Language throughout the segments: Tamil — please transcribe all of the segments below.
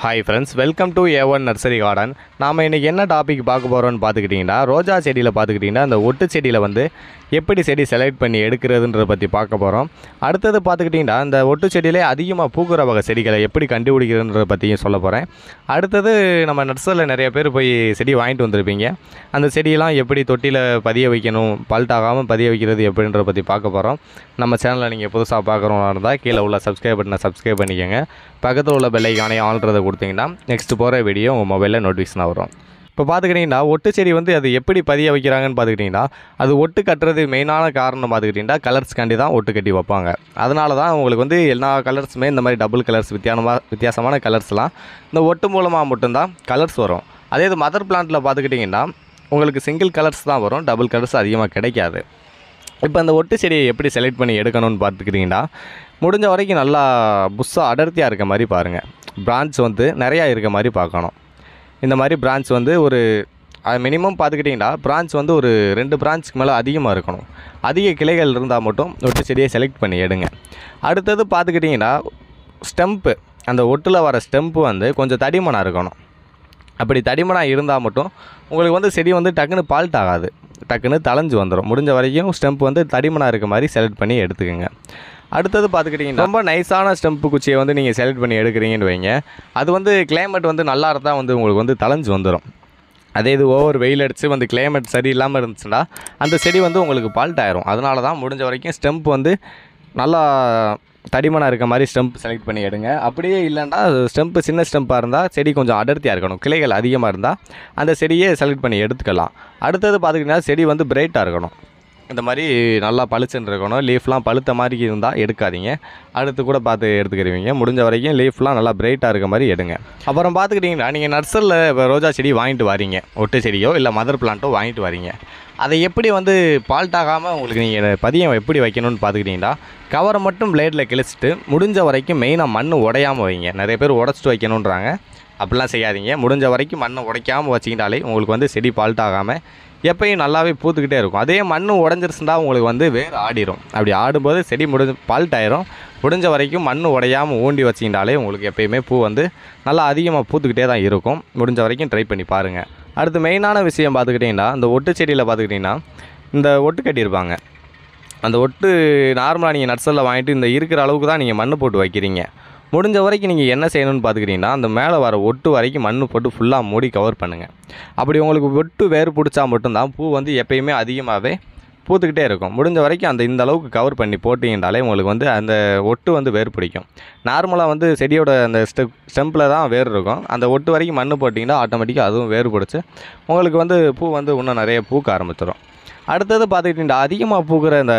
Hi friends, welcome to A1 nursery garden. நாம் இன்றைக்கி என்ன டாபிக் பார்க்க போகிறோன்னு பார்த்துக்கிட்டிங்கன்னா, ரோஜா செடியில் பார்த்துக்கிட்டிங்கன்னா அந்த ஒட்டு செடியில் வந்து எப்படி செடி செலக்ட் பண்ணி எடுக்கிறதுன்றதை பற்றி பார்க்க போகிறோம். அடுத்தது பார்த்துக்கிட்டிங்கன்னா இந்த ஒட்டு செடியிலே அதிகமாக பூக்கிற வகை செடிகளை எப்படி கண்டுபிடிக்கிறதுன்றதை பற்றியும் சொல்ல போகிறேன். அடுத்தது நம்ம நர்சரியில் நிறைய பேர் போய் செடி வாங்கிட்டு வந்திருப்பீங்க. அந்த செடியெல்லாம் எப்படி தொட்டியில் பதிய வைக்கணும், பல்ட்டாகாமல் பதிய வைக்கிறது எப்படின்றத பற்றி பார்க்க போகிறோம். நம்ம சேனலில் நீங்கள் புதுசாக பார்க்குறவங்களா இருந்தால் கீழே உள்ள சப்ஸ்கிரைப் பட்டனை சப்ஸ்கிரைப் பண்ணிக்கோங்க. பக்கத்தில் உள்ள பெல் ஐகானை ஆல்ன்றதை கொடுத்தீங்கன்னா நெக்ஸ்ட் போகிற வீடியோ உங்கள் மொபைலில் நோட்டிஃபிகேஷன் வரும். இப்போ பார்த்துக்கிட்டிங்கன்னா ஒட்டு செடி வந்து அது எப்படி பதிய வைக்கிறாங்கன்னு பார்த்துக்கிட்டிங்கன்னா, அது ஒட்டு கட்டுறது மெயினான காரணம் பார்த்துக்கிட்டிங்கன்னா கலர்ஸ்காண்டி தான் ஒட்டு கட்டி வைப்பாங்க. அதனால தான் உங்களுக்கு வந்து எல்லா கலர்ஸுமே இந்த மாதிரி டபுள் கலர்ஸ் வித்தியாசமான கலர்ஸ்லாம் இந்த ஒட்டு மூலமாக மட்டும்தான் கலர்ஸ் வரும். அதே இது மதர் பிளான்ட்டில் பார்த்துக்கிட்டிங்கன்னா உங்களுக்கு சிங்கிள் கலர்ஸ் தான் வரும், டபுள் கலர்ஸ் அதிகமாக கிடைக்காது. இப்போ அந்த ஒட்டு செடியை எப்படி செலக்ட் பண்ணி எடுக்கணும்னு பார்த்துக்கிட்டிங்கன்னா, முடிஞ்ச வரைக்கும் நல்லா புஷ்ஷாக அடர்த்தியாக இருக்க மாதிரி பாருங்கள். பிரான்ச் வந்து நிறையா இருக்க மாதிரி பார்க்கணும். இந்த மாதிரி பிரான்ச் வந்து ஒரு மினிமம் பார்த்துக்கிட்டிங்கன்னா பிரான்ச் வந்து ஒரு 2 பிரான்ச்சுக்கு மேலே அதிகமாக இருக்கணும். அதிக கிளைகள் இருந்தால் மட்டும் ஒட்டு செடியை செலக்ட் பண்ணி எடுங்க. அடுத்தது பார்த்துக்கிட்டிங்கன்னா ஸ்டெம்ப்பு, அந்த ஒட்டில் வர ஸ்டெம்ப்பு வந்து கொஞ்சம் தடிமனாக இருக்கணும். அப்படி தடிமனாக இருந்தால் மட்டும் உங்களுக்கு வந்து செடி வந்து டக்குன்னு பால்ட் ஆகாது, டக்குன்னு தளைஞ்சு வந்துடும். முடிஞ்ச வரைக்கும் ஸ்டெம்ப் வந்து தடிமனாக இருக்க மாதிரி செலக்ட் பண்ணி எடுத்துக்கோங்க. அடுத்தது பார்த்துக்கிட்டிங்கன்னா ரொம்ப நைஸான ஸ்டெம்ப்பு குச்சியை வந்து நீங்கள் செலக்ட் பண்ணி எடுக்கிறீங்கன்னு வைங்க, அது வந்து கிளைமேட் வந்து நல்லா இருந்தால் வந்து உங்களுக்கு வந்து தளைஞ்சு வந்துடும். அதே இது ஓவர் வெயில் அடித்து வந்து கிளைமேட் சரியில்லாமல் இருந்துச்சுன்னா அந்த செடி வந்து உங்களுக்கு பால்ட் ஆயிரும். அதனால தான் முடிஞ்ச வரைக்கும் ஸ்டெம்ப் வந்து நல்லா தடிமனாக இருக்க மாதிரி ஸ்டெம்ப் செலக்ட் பண்ணி எடுங்க. அப்படியே இல்லைன்னா ஸ்டெம்ப்பு சின்ன ஸ்டெம்ப்பாக இருந்தால் செடி கொஞ்சம் அடர்த்தியாக இருக்கணும், கிளைகள் அதிகமாக இருந்தால் அந்த செடியை செலக்ட் பண்ணி எடுத்துக்கலாம். அடுத்தது பார்த்துக்கிட்டிங்கன்னா செடி வந்து பிரைட்டாக இருக்கணும். இந்த மாதிரி நல்லா பளிச்சுன்னு இருக்கணும். லீஃப்லாம் பழுத்த மாதிரி இருந்தால் எடுக்காதீங்க, அடுத்து கூட பார்த்து எடுத்துக்கிறீங்க. முடிஞ்ச வரைக்கும் லீஃப்லாம் நல்லா பிரைட்டாக இருக்க மாதிரி எடுங்க. அப்புறம் பார்த்துக்கிட்டிங்கன்னா நீங்கள் நர்சரியில் இப்போ ரோஜா செடி வாங்கிட்டு வரீங்க, ஒட்டு செடியோ இல்லை மதர் பிளான்ட்டோ வாங்கிட்டு வரீங்க. அதை எப்படி வந்து பால்ட் ஆகாமல் உங்களுக்கு நீங்கள் பதியம் எப்படி வைக்கணும்னு பார்த்துக்கிட்டிங்கன்னா, கவரை மட்டும் பிளேடில் கிழிச்சிட்டு முடிஞ்ச வரைக்கும் மெயினாக மண் உடையாமல் வைங்க. நிறைய பேர் உடச்சிட்டு வைக்கணுன்றாங்க, அப்படிலாம் செய்யாதீங்க. முடிஞ்ச வரைக்கும் மண்ணை உடைக்காமல் வச்சிக்கிட்டாலே உங்களுக்கு வந்து செடி பால்ட் ஆகாமல் எப்பயும் நல்லாவே பூத்துக்கிட்டே இருக்கும். அதே மண் உடஞ்சிருச்சுன்னா உங்களுக்கு வந்து வேர் ஆடிடும். அப்படி ஆடும்போது செடி பால்ட் ஆயிரும். முடிஞ்ச வரைக்கும் மண் உடையாமல் ஊண்டி வச்சிக்கிட்டாலே உங்களுக்கு எப்பயுமே பூ வந்து நல்லா அதிகமாக பூத்துக்கிட்டே தான் இருக்கும். முடிஞ்ச வரைக்கும் ட்ரை பண்ணி பாருங்கள். அடுத்து மெயினான விஷயம் பார்த்துக்கிட்டிங்கன்னா, இந்த ஒட்டு செடியில் பார்த்துக்கிட்டிங்கன்னா இந்த ஒட்டு கட்டியிருப்பாங்க. அந்த ஒட்டு நார்மலாக நீங்கள் நர்சரியில் வாங்கிட்டு இந்த இருக்கிற அளவுக்கு தான் நீங்கள் மண் போட்டு வைக்கிறீங்க. முடிஞ்ச வரைக்கும் நீங்கள் என்ன செய்யணும்னு பார்த்துக்கிட்டிங்கன்னா, அந்த மேலே வர ஒட்டு வரைக்கும் மண் போட்டு ஃபுல்லாக மூடி கவர் பண்ணுங்கள். அப்படி உங்களுக்கு ஒட்டு வேறு பிடிச்சா மட்டும்தான் பூ வந்து எப்பயுமே அதிகமாகவே பூத்துக்கிட்டே இருக்கும். முடிஞ்ச வரைக்கும் இந்த அளவுக்கு கவர் பண்ணி போட்டிங்கனாலே உங்களுக்கு வந்து அந்த ஒட்டு வந்து வேர் பிடிக்கும். நார்மலாக வந்து செடியோட அந்த ஸ்டெம்பில் தான் வேர் இருக்கும். அந்த ஒட்டு வரைக்கும் மண் போட்டிங்கன்னா ஆட்டோமேட்டிக்காக அதுவும் வேர் பிடிச்சி உங்களுக்கு வந்து பூ வந்து இன்னும் நிறைய பூக்க ஆரம்பிச்சிடும். அடுத்தது பார்த்துக்கிட்டிங்கன்னா அதிகமாக பூக்கிற இந்த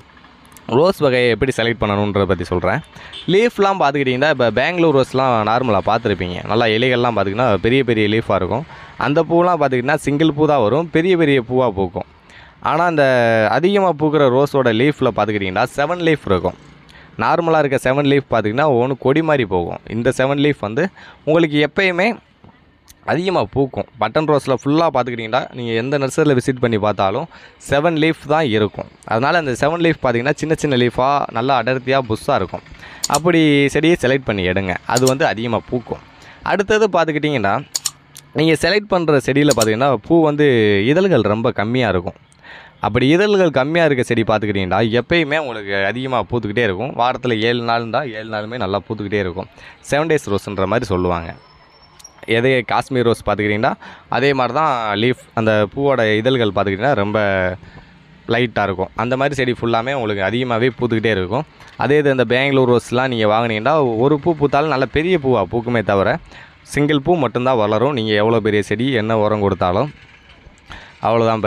ரோஸ் வகையை எப்படி செலக்ட் பண்ணணுன்றதை பற்றி சொல்கிறேன். லீஃப்லாம் பார்த்துக்கிட்டிங்கன்னா இப்போ பெங்களூர் ரோஸ்லாம் நார்மலாக பார்த்துருப்பீங்க. நல்லா இலைகள்லாம் பார்த்திங்கன்னா பெரிய பெரிய லீஃபாக இருக்கும். அந்த பூலாம் பார்த்திங்கன்னா சிங்கிள் பூ தான் வரும், பெரிய பெரிய பூவாக பூக்கும். ஆனால் அந்த அதிகமாக பூக்கிற ரோஸோட லீஃபில் பார்த்துக்கிட்டிங்கன்னா 7 லீஃப் இருக்கும். நார்மலாக இருக்க 7 லீஃப் பார்த்திங்கன்னா ஒன்று கொடி மாதிரி போகும். இந்த 7 லீஃப் வந்து உங்களுக்கு எப்பயுமே அதிகமாக பூக்கும். பட்டன் ரோஸில் ஃபுல்லாக பார்த்துக்கிட்டிங்கன்னா நீங்கள் எந்த நர்சரியில் விசிட் பண்ணி பார்த்தாலும் 7 லீஃப் தான் இருக்கும். அதனால் அந்த 7 லீஃப் பார்த்திங்கன்னா சின்ன சின்ன லீஃபாக நல்லா அடர்த்தியாக புஷ்ஷாக இருக்கும். அப்படி செடியை செலக்ட் பண்ணி எடுங்க, அது வந்து அதிகமாக பூக்கும். அடுத்தது பார்த்துக்கிட்டிங்கன்னா நீங்கள் செலக்ட் பண்ணுற செடியில் பார்த்திங்கன்னா பூ வந்து இதழ்கள் ரொம்ப கம்மியாக இருக்கும். அப்படி இதழ்கள் கம்மியாக இருக்க செடி பார்த்துக்கிட்டிங்கன்னா எப்பயுமே உங்களுக்கு அதிகமாக பூத்துக்கிட்டே இருக்கும். வாரத்தில் 7 நாள் இருந்தால் 7 நாளுமே நல்லா பூத்துக்கிட்டே இருக்கும். 7 டேஸ் ரோஸ்ன்ற மாதிரி சொல்லுவாங்க. எதே காஷ்மீர் ரோஸ் பார்த்துக்கிட்டிங்கன்னா அதே மாதிரி தான் லீஃப், அந்த பூவோட இதழ்கள் பார்த்துக்கிட்டிங்கன்னா ரொம்ப லைட்டாக இருக்கும். அந்த மாதிரி செடி ஃபுல்லாமே உங்களுக்கு அதிகமாகவே பூத்துக்கிட்டே இருக்கும். அதே இது இந்த பெங்களூர் ரோஸ்லாம் நீங்கள் வாங்கினீங்கன்னா ஒரு பூ பூத்தாலும் நல்ல பெரிய பூவாக பூக்குமே தவிர சிங்கிள் பூ மட்டும்தான் வளரும். நீங்கள் எவ்வளோ பெரிய செடி என்ன உரம் கொடுத்தாலும். அவ்வளோதான்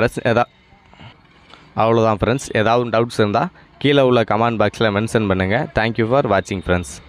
ஃப்ரெண்ட்ஸ். ஏதாவது டவுட்ஸ் இருந்தால் கீழே உள்ள கமெண்ட் பாக்ஸில் மென்ஷன் பண்ணுங்கள். தேங்க்யூ ஃபார் வாட்சிங் ஃப்ரெண்ட்ஸ்.